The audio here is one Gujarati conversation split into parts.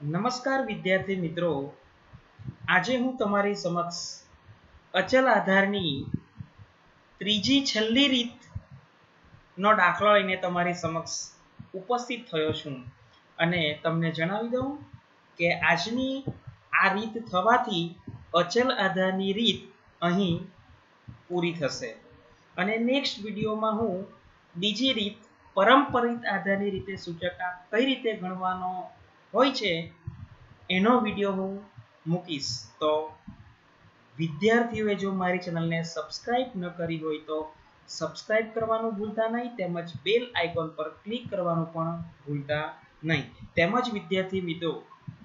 નમસ્કાર વિદ્યાર્થી મિત્રો, આજે હું તમારી સમક્ષ અચલ આધારની ત્રીજી છેલ્લી રીતનો દાખલો લઈને તમારી સમક્ષ ઉપસ્થિત થયો છું અને તમને જણાવી દઉં કે આજની આ રીત થવાથી અચલ આધારની રીત અહીં પૂરી થશે અને નેક્સ્ટ વિડીયોમાં હું બીજી રીત પરંપરિત આધારની રીતે સૂચકાંક કઈ રીતે ગણવાનો હોય છે એનો વિડીયો હું મૂકીશ। તો વિદ્યાર્થીઓએ જો મારી ચેનલને સબસ્ક્રાઇબ ન કરી હોય તો સબસ્ક્રાઇબ કરવાનું ભૂલતા નહીં, તેમજ બેલ આઇકોન પર ક્લિક કરવાનું પણ ભૂલતા નહીં। તેમજ વિદ્યાર્થી મિત્રો,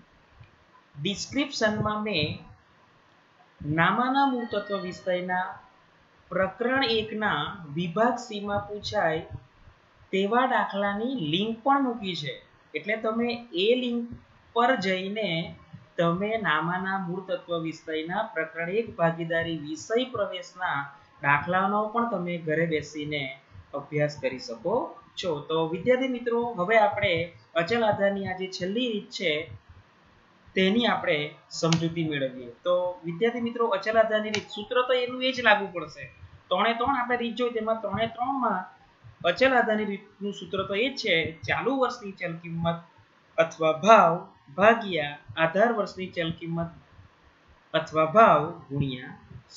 ડિસ્ક્રિપ્શનમાં મેં નામાના મૂળ તત્વ વિષયના પ્રકરણ 1 ના વિભાગ સી માં પૂછાય તેવા દાખલાની લિંક પણ મૂકી છે, એટલે તમે એ લિંક પર જઈને તમે નામાના મૂળ તત્વ વિષયના પ્રકરણ 1 ભાગીદારી વિષય પ્રવેશના દાખલાનો પણ તમે ઘરે બેસીને અભ્યાસ કરી શકો છો। તો વિદ્યાર્થી મિત્રો, હવે આપણે અચલ આધારની આ જે છેલ્લી રીત છે તેની આપણે સમજૂતી મેળવીએ। તો વિદ્યાર્થી મિત્રો, અચલ આધારની રીત સૂત્ર તો એનું એ જ લાગુ પડશે। 3 એ 3 આપણે રીત જોઈ, તેમાં 3 એ 3 માં અચલ આધારની રીતનું સૂત્ર તો એ જ છે, ચાલુ વર્ષની ચલ કિંમત અથવા ભાવ ભાગ્યા આધાર વર્ષની ચલ કિંમત અથવા ભાવ ગુણ્યા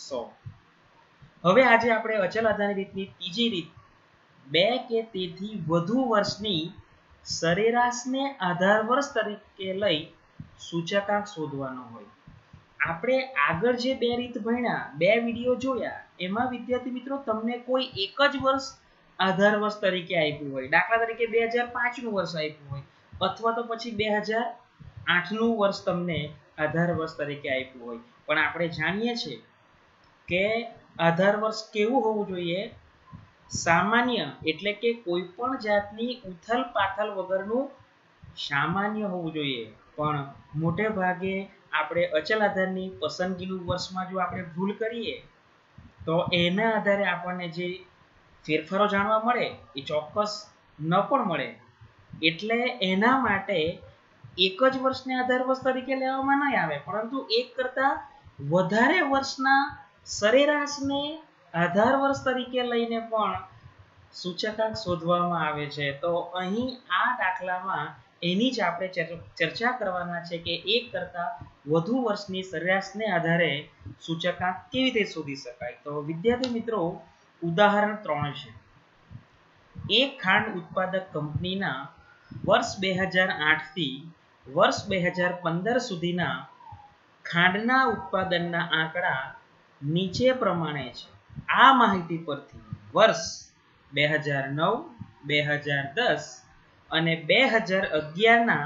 100। હવે આજે આપણે અચલ આધારની રીતની ત્રીજી રીત, 2 કે તેથી વધુ વર્ષની સરેરાશને આધાર વર્ષ તરીકે લઈ સૂચકાંક શોધવાનો હોય। આપણે આગળ જે બે રીત ભણ્યા, બે વિડીયો જોયા, એમાં વિદ્યાર્થી મિત્રો તમને કોઈ એક જ વર્ષ આધાર વર્ષ તરીકે આપ્યું હોય, દાખલા તરીકે 2005 નું વર્ષ આપ્યું હોય અથવા તો પછી 2008 નું વર્ષ તમને આધાર વર્ષ તરીકે આપ્યું હોય, પણ આપણે જાણીએ છીએ કે આધાર વર્ષ કેવું હોવું જોઈએ? સામાન્ય, એટલે કે કોઈ પણ જાતની ઉથલ પાથલ વગરનું સામાન્ય હોવું જોઈએ। પણ મોટે ભાગે આપણે અચલ આધારની પસંદગીનું વર્ષમાં જો આપણે ભૂલ કરીએ તો એના આધારે આપણને જે ફેરફારો જાણવા મળે એ ચોક્કસ ન પણ મળે, એટલે એના માટે એક જ વર્ષને આધાર વર્ષ તરીકે લેવામાં નહીં આવે, પરંતુ એક કરતા વધારે વર્ષના સરેરાશને આધાર વર્ષ તરીકે લઈને પણ સૂચકાંક શોધવામાં આવે છે। તો અહીં આ દાખલામાં એની જ આપણે ચર્ચા કરવાના છે કે એક કરતા વધુ વર્ષની સરેરાશને આધારે સૂચકાંક કેવી રીતે શોધી શકાય। તો વિદ્યાર્થી મિત્રો, ઉદાહરણ 3 છે, એક ખાંડ ઉત્પાદક કંપનીના વર્ષ 2008 થી વર્ષ 2015 સુધીના ખાંડના ઉત્પાદનના આંકડા નીચે પ્રમાણે છે। આ માહિતી પરથી વર્ષ 2009, 2010 અને 2011 ના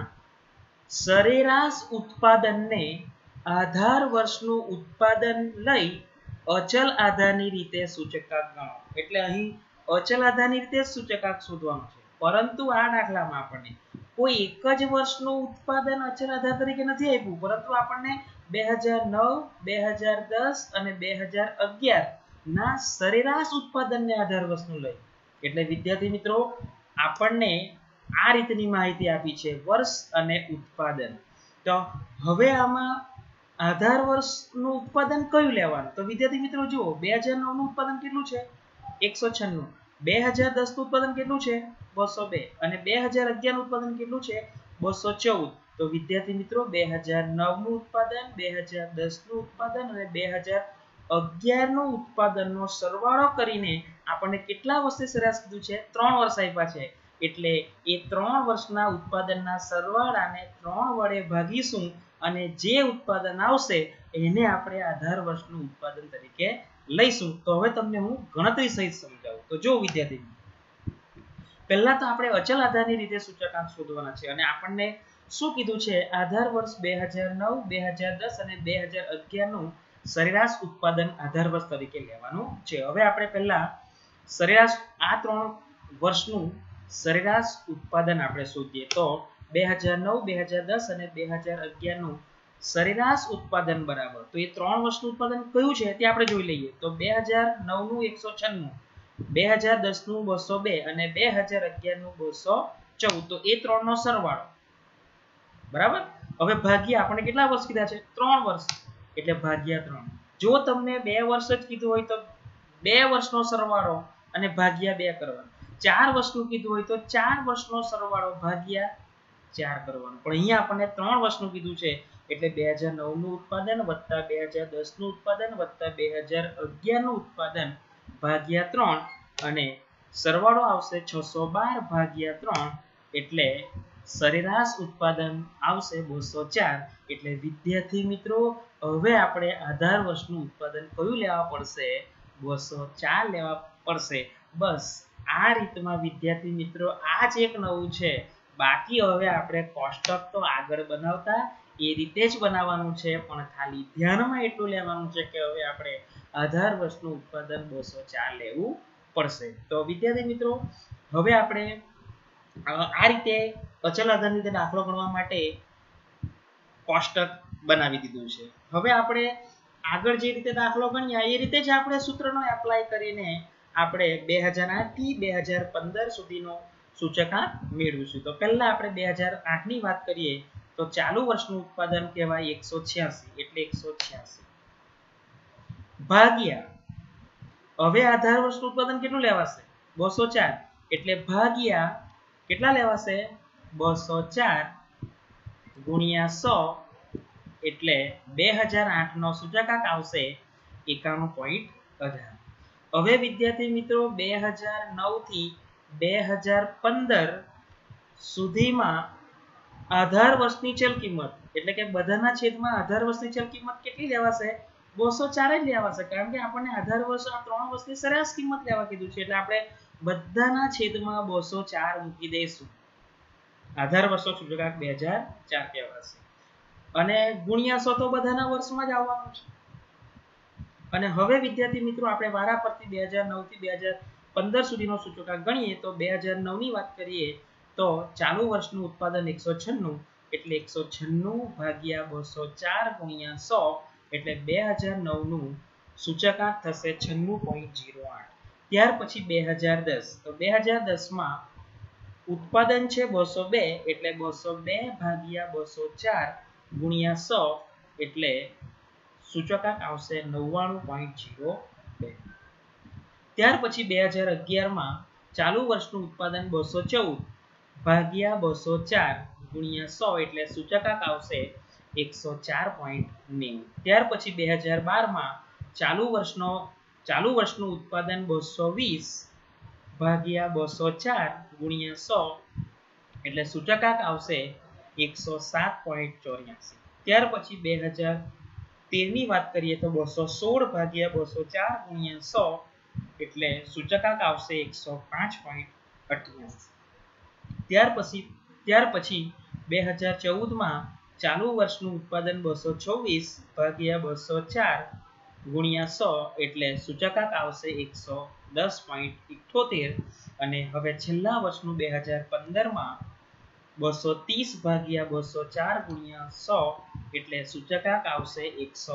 સરેરાશ ઉત્પાદનને આધાર વર્ષનું ઉત્પાદન લઈ અચલ આધારની રીતે સૂચકાંક ગણો। એટલે અહીં અચલ આધારની રીતે સૂચકાંક શોધવાનું છે, પરંતુ આ દાખલામાં આપણને કોઈ એક જ વર્ષનું ઉત્પાદન અચલ આધાર તરીકે નથી આપ્યું, પરંતુ આપણને 2009, 2010 અને 2011 ના સરેરાશ ઉત્પાદનને આધાર વર્ષનું લઈ, એટલે વિદ્યાર્થી મિત્રો આપણને આ રીતની માહિતી આપી છે, વર્ષ અને ઉત્પાદન। તો હવે આમાં આધાર વર્ષનું ઉત્પાદન કયું લેવાનું? તો વિદ્યાર્થી મિત્રો જુઓ, 2009 નું ઉત્પાદન કેટલું છે? 196। 2010 નું ઉત્પાદન કેટલું છે? 202। અને 2011 નું ઉત્પાદન કેટલું છે? 214। તો વિદ્યાર્થી મિત્રો 2009 નું ઉત્પાદન, 2010 નું ઉત્પાદન અને 2011 નું ઉત્પાદનનો સરવાળો કરીને આપણને કેટલા વર્ષની સરેરાશ કીધું છે? 3 વર્ષ આપ્યા છે, એટલે એ 3 વર્ષના ઉત્પાદનના સરવાળાને 3 વડે ભાગીશું અને જે ઉત્પાદન આવશે એને આપણે આધાર વર્ષનું ઉત્પાદન તરીકે લઈશું। તો હવે તમને હું ગણતરી સહિત સમજાવું। તો જો વિદ્યાર્થી, પહેલા તો આપણે અચલ આધારની રીતે સૂચકાંક શોધવાના છે અને આપણને શું કીધું છે? આધાર વર્ષ 2009, 2010 અને 2011 નું સરેરાશ ઉત્પાદન આધાર વર્ષ તરીકે લેવાનું છે। હવે આપણે પહેલા સરેરાશ આ 3 વર્ષનું સરેરાશ ઉત્પાદન આપણે શોધીએ। તો 2009, 2010 અને 2011 નું સરેરાશ ઉત્પાદન બરાબર, તો એ 3 વર્ષનું ઉત્પાદન કયું છે તે આપણે જોઈ લઈએ। તો 2009 નું 196, 2010 નું 202 અને 2011 નું 214, તો એ 3 નો સરવાળો બરાબર। હવે ભાગ્યા આપણે કેટલા વર્ષ કીધા છે 3 વર્ષ એટલે ભાગ્યા 3. જો તમને 2 વર્ષ જ કીધું હોય તો 2 વર્ષનો સરવાળો અને ભાગ્યા 2 કરવાનો. 4 વર્ષનું કીધું હોય તો 4 વર્ષનો સરવાળો ભાગ્યા 4 કરવાનો. પણ અહીંયા આપણને 3 વર્ષનું કીધું છે એટલે 2009 નું ઉત્પાદન વત્તા 2010 નું ઉત્પાદન વત્તા 2011 નું ઉત્પાદન ભાગ્યા 3 અને સરવાળો આવશે 612 ભાગ્યા 3 એટલે સરેરાશ ઉત્પાદન આવશે 204. એટલે વિદ્યાર્થી મિત્રો હવે આપણે આધાર વર્ષનું ઉત્પાદન કયું લેવા પડશે? 204 લેવા પડશે. બસ આ રીતમાં વિદ્યાર્થી મિત્રો આ જ એક નવું છે. બાકી હવે આપણે કોષ્ટક તો આગળ બનાવતા એ રીતે જ બનાવવાનું છે, પણ ખાલી ધ્યાનમાં એટલું લેવાનું છે કે હવે આપણે આધાર વર્ષનું ઉત્પાદન 204 લેવું પડશે. તો વિદ્યાર્થી મિત્રો હવે આપણે આ રીતે અચલ આધારની રીતે દાખલો ગણવા માટે કોષ્ટક બનાવી દીધું છે. હવે આપણે આગળ જે રીતે દાખલો ગણ્યા એ રીતે જ આપણે સૂત્રનો એપ્લાય કરીને આપણે 2008 થી 2015 સુધીનો સૂચકાંક મેળવીશું. તો પહેલા આપણે 2008 ની વાત કરીએ તો ચાલુ વર્ષનું ઉત્પાદન કહેવાય 186 એટલે 186 ભાગ્યા હવે આધાર વર્ષનું ઉત્પાદન કેટલું લેવાશે? 204 એટલે ભાગ્યા કેટલા લેવાશે? 204 ગુણ્યા 100 એટલે 2008 નો સૂચકાંક આવશે 91.18. હવે વિદ્યાર્થી મિત્રો 2009 થી 2015 સુધીમાં આધાર વર્ષની ચલ કિંમત એટલે કે બધાના છેદમાં આધાર વર્ષની ચલ કિંમત કેટલી લેવાશે? 204 જ લેવાશે, કારણ કે આપણને આધાર વર્ષ આ 3 વર્ષની સરેરાશ કિંમત લેવા કીધું છે એટલે આપણે બધાના છેદમાં 204 મૂકી દઈશું. આધાર વર્ષનો સૂચકાંક 2004 કહેવાશે અને ગુણ્યા 100 તો બધાના વર્ષમાં જ આવવાનું છે. અને હવે વિદ્યાર્થી મિત્રો આપણે વારા પરથી 2009 થી 2015 સુધીનો સૂચકાંક ગણીએ તો 2009 ની વાત કરીએ તો ચાલુ વર્ષનું ઉત્પાદન 196 એટલે 196 ભાગ્યા 204 ગુણ્યા 100 એટલે 2009 નું સૂચકાંક થશે 96.08. ત્યાર પછી 2010 તો 2010 માં ઉત્પાદન છે 202 એટલે 202 ભાગ્યા 204 ગુણ્યા 100 એટલે સૂચકાંક આવશે 99.02. ત્યાર પછી 2011 માં ચાલુ વર્ષનું ઉત્પાદન 214 ભાગ્યા 204 ગુણ્યા 100 એટલે સૂચકાંક આવશે 104.90. ત્યાર પછી 2012 માં ચાલુ વર્ષનું ઉત્પાદન 220 ભાગ્યા 204 ગુણ્યા 100 એટલે સૂચકાંક આવશે 107.84. ત્યાર પછી 2013 ની વાત કરીએ તો 216 ભાગ્યા 204 ગુણ્યા 100 એટલે સૂચકાંક આવશે 105.88. ત્યાર પછી 2014 માં ચાલુ વર્ષનું ઉત્પાદન 226 ભાગ્યા 204 ગુણ્યા 100 એટલે સૂચકાંક આવશે 110.78. અને હવે છેલ્લા વર્ષનું 2015 માં 230 ભાગ્યા 204 ગુણ્યા 100 એટલે સૂચકાંક આવશે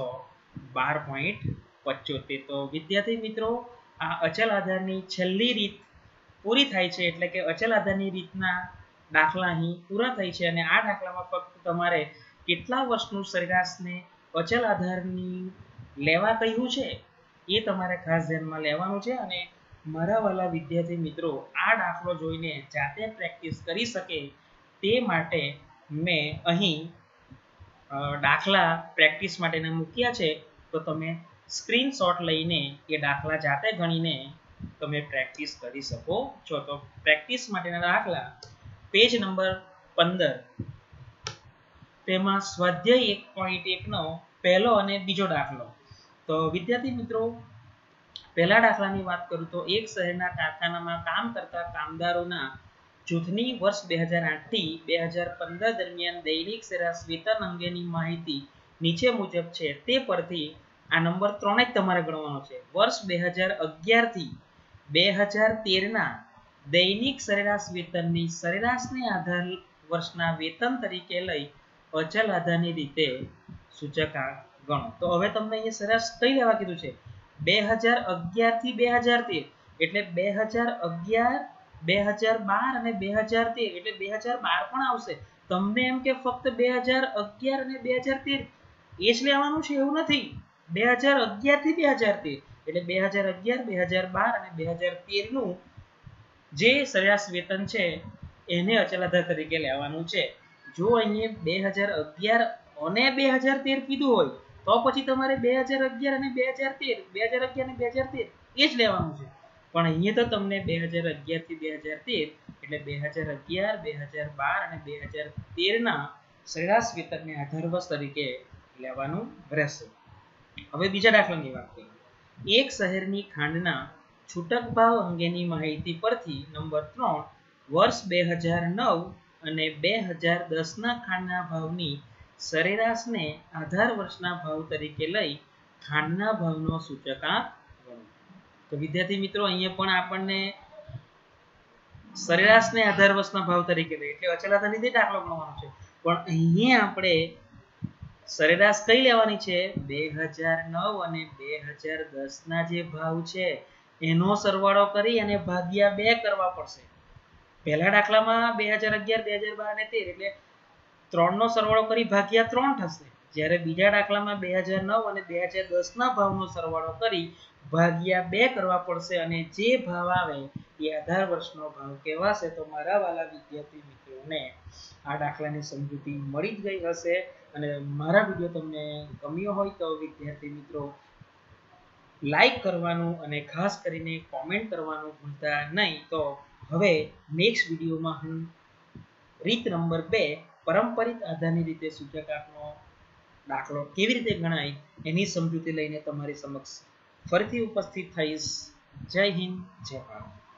112.75. તો વિદ્યાર્થી મિત્રો આ અચલ આધારની છેલ્લી રીત પૂરી થાય છે, એટલે કે અચલ આધારની રીતના દાખલા અહીં પૂરા થાય છે. અને આ દાખલામાં ફક્ત તમારે કેટલા વર્ષનું સરેરાશને અચલ આધારની લેવા કહ્યું છે એ તમારે ખાસ ધ્યાનમાં લેવાનું છે. અને મારા વાલા વિદ્યાર્થી મિત્રો આ દાખલો જોઈને જાતે પ્રેક્ટિસ કરી શકે તે માટે મેં અહીં દાખલા પ્રેક્ટિસ માટેના મૂક્યા છે. તો તમે સ્ક્રીનશોટ લઈને એ દાખલા જાતે ગણીને તમે પ્રેક્ટિસ કરી શકો છો. તો પ્રેક્ટિસ માટેના દાખલા પેજ નંબર 15 તેમાં સ્વાધ્યાય 1.1 નો પહેલો અને બીજો દાખલો. તો વિદ્યાર્થી મિત્રો પહેલા દાખલાની વાત કરું તો એક શહેરના કારખાનામાં કામ કરતા કામદારોના જૂથની વર્ષ 2008 થી 2015 દરમિયાન દૈનિક સરેરાશ વેતન અંગેની માહિતી નીચે મુજબ છે. તે પરથી આ નંબર 3 જ તમારે ગણવાનો છે. વર્ષ 2011 થી 2013 ના દૈનિક સરેરાશ વેતનની સરેરાશને આધાર વર્ષના વેતન તરીકે લઈ અચલ આધારની રીતે સૂચકાંક ગણો. તો હવે તમને અહીંયા સરેરાશ કઈ લેવા કીધું છે? 2011 થી 2013 એટલે 2011 2012 અને 2013 એટલે 2012 પણ આવશે, તમને એમ કે ફક્ત 2011 અને 2013 એ જ લેવાનું છે એવું નથી. 2011 થી 2013 એટલે 2011, 2012 અને 2013 નું જે સરેરાશ વેતન છે એને અચલ આધાર તરીકે લેવાનું છે. જો અહીંયા 2011 અને 2013 કીધું હોય તો પછી તમારે 2011 અને 2013 એ જ લેવાનું છે. પણ અહીંયા તો તમને 2011 થી 2013 એટલે 2011, 2012 અને 2013 ના સરેરાશ વેતનને આધાર વર્ષ તરીકે લેવાનું રહેશે. હવે બીજા દાખલાની વાત કરીએ. એક શહેરની ખાંડના છૂટક ભાવ અંગેની માહિતી પરથી નંબર 3 વર્ષ 2009 અને 2010 ના ખાંડના ભાવની સરેરાશને આધાર વર્ષના ભાવ તરીકે લઈ ખાંડના ભાવનો સૂચકાંક ગણો. તો વિદ્યાર્થી મિત્રો અહીંયા પણ આપણને સરેરાશને આધાર વર્ષના ભાવ તરીકે લઈ એટલે અચલ આધાર રીતે દાખલો ગણવાનો છે. પણ અહીંયા આપણે સરેરાશ કઈ લેવાની છે? 2009 અને 2010 ના જે ભાવ છે એનો સરવાળો કરી અને ભાગ્યા 2 કરવા પડશે. પહેલા દાખલામાં 2011, 2012 અને 13 એટલે 3 નો સરવાળો કરી ભાગ્યા 3 થશે. જ્યારે બીજા દાખલામાં 2009 અને 2010 ના ભાવનો સરવાળો કરી ભાગ્યા 2 કરવા પડશે અને જે ભાવ આવે એ આધાર વર્ષનો ભાવ કહેવાશે. તો મારા વાલા વિદ્યાર્થી મિત્રોને આ દાખલાની સમજૂતી મળી જ ગઈ હશે. અને મારા વિડીયો તમને ગમ્યો હોય તો વિદ્યાર્થી મિત્રો લાઈક કરવાનું અને ખાસ કરીને કોમેન્ટ કરવાનું ભૂલતા નહીં. તો હવે નેક્સ્ટ વિડીયોમાં હું રીત નંબર 2 પરંપરિત આધારની રીતે સૂચકાંકનો દાખલો કેવી રીતે ગણાય એની સમજૂતી લઈને તમારી સમક્ષ ફરીથી ઉપસ્થિત થઈશ. જય હિન્દ, જય ભારત.